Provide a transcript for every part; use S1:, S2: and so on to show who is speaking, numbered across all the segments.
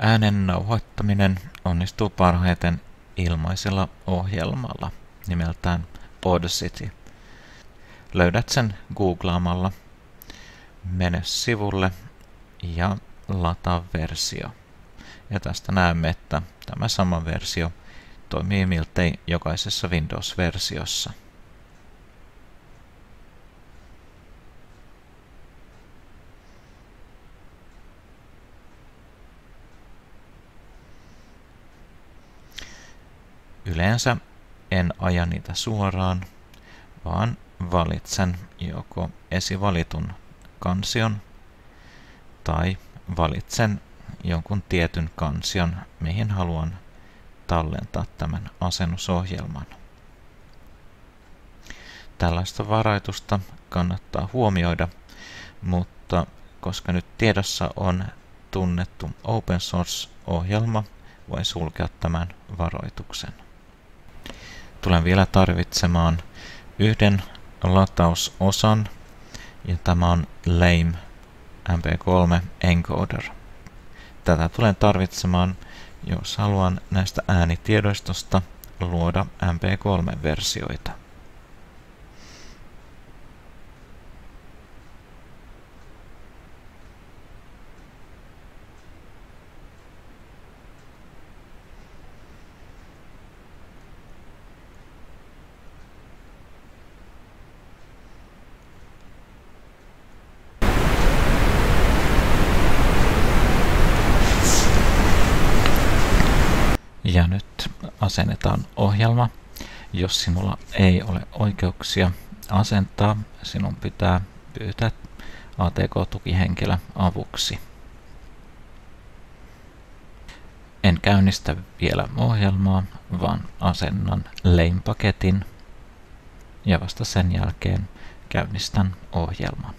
S1: Äänen nauhoittaminen onnistuu parhaiten ilmaisella ohjelmalla nimeltään Audacity. Löydät sen googlaamalla. Mene sivulle ja lataa versio. Ja tästä näemme, että tämä sama versio toimii miltei jokaisessa Windows-versiossa. Yleensä en aja niitä suoraan, vaan valitsen joko esivalitun kansion tai valitsen jonkun tietyn kansion, mihin haluan tallentaa tämän asennusohjelman. Tällaista varoitusta kannattaa huomioida, mutta koska nyt tiedossa on tunnettu open source-ohjelma, voin sulkea tämän varoituksen. Tulen vielä tarvitsemaan yhden latausosan, ja tämä on Lame MP3 Encoder. Tätä tulen tarvitsemaan, jos haluan näistä äänitiedostosta luoda MP3-versioita. Ja nyt asennetaan ohjelma. Jos sinulla ei ole oikeuksia asentaa, sinun pitää pyytää ATK-tukihenkilö avuksi. En käynnistä vielä ohjelmaa, vaan asennan Lame-paketin ja vasta sen jälkeen käynnistän ohjelman.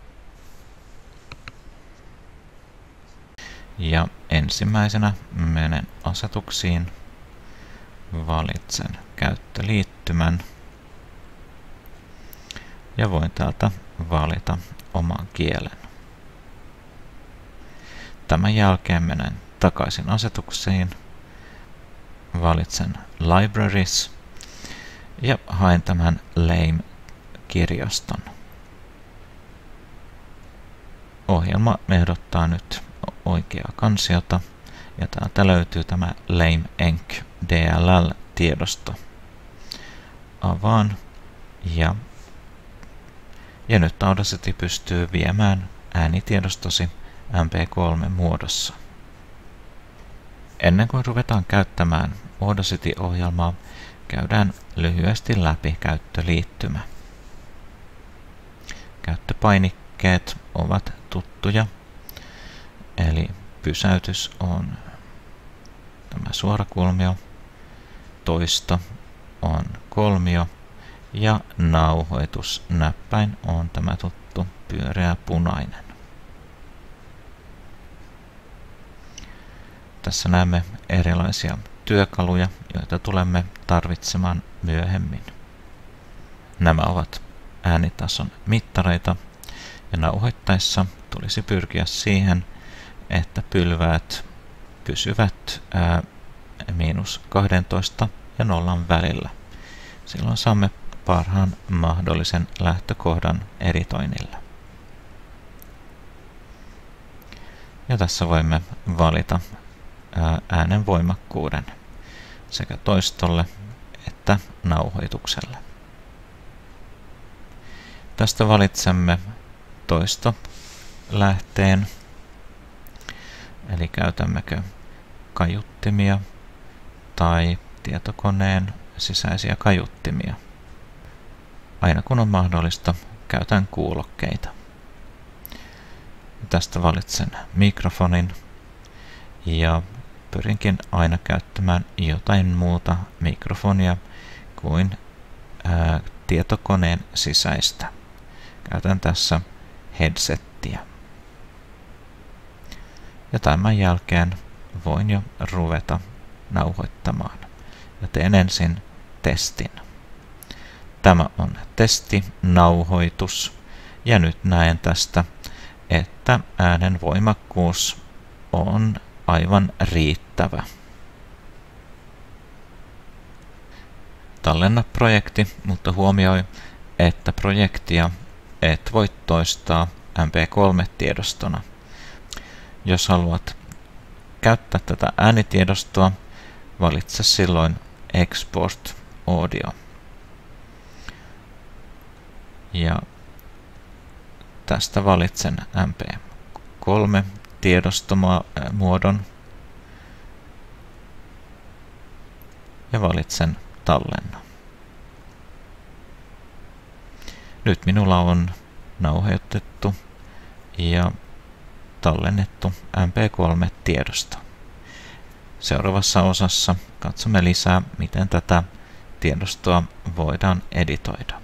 S1: Ja ensimmäisenä menen asetuksiin, valitsen käyttöliittymän ja voin täältä valita oman kielen. Tämän jälkeen menen takaisin asetuksiin, valitsen Libraries ja haen tämän Lame-kirjaston. Ohjelma ehdottaa nyt oikeaa kansiota, ja täältä löytyy tämä Lame Enc DLL-tiedosto. Avaan ja nyt Audacity pystyy viemään äänitiedostosi MP3-muodossa. Ennen kuin ruvetaan käyttämään Audacity-ohjelmaa, käydään lyhyesti läpi käyttöliittymä. Käyttöpainikkeet ovat tuttuja. Eli pysäytys on tämä suorakulmio, toisto on kolmio ja nauhoitusnäppäin on tämä tuttu pyöreä punainen. Tässä näemme erilaisia työkaluja, joita tulemme tarvitsemaan myöhemmin. Nämä ovat äänitason mittareita ja nauhoittaessa tulisi pyrkiä siihen, että pylväät pysyvät -12 ja 0 välillä. Silloin saamme parhaan mahdollisen lähtökohdan editoinnille. Ja tässä voimme valita äänen voimakkuuden sekä toistolle että nauhoitukselle. Tästä valitsemme toistolähteen. Eli käytämmekö kaiuttimia tai tietokoneen sisäisiä kaiuttimia. Aina kun on mahdollista, käytän kuulokkeita. Tästä valitsen mikrofonin ja pyrinkin aina käyttämään jotain muuta mikrofonia kuin tietokoneen sisäistä. Käytän tässä headsettiä. Ja tämän jälkeen voin jo ruveta nauhoittamaan. Ja teen ensin testin. Tämä on testinauhoitus. Ja nyt näen tästä, että äänen voimakkuus on aivan riittävä. Tallenna projekti, mutta huomioi, että projektia et voi toistaa MP3-tiedostona. Jos haluat käyttää tätä äänitiedostoa, valitse silloin Export Audio. Ja tästä valitsen MP3-tiedostomuodon ja valitsen tallenna. Nyt minulla on nauhoitettu ja tallennettu MP3-tiedosto. Seuraavassa osassa katsomme lisää, miten tätä tiedostoa voidaan editoida.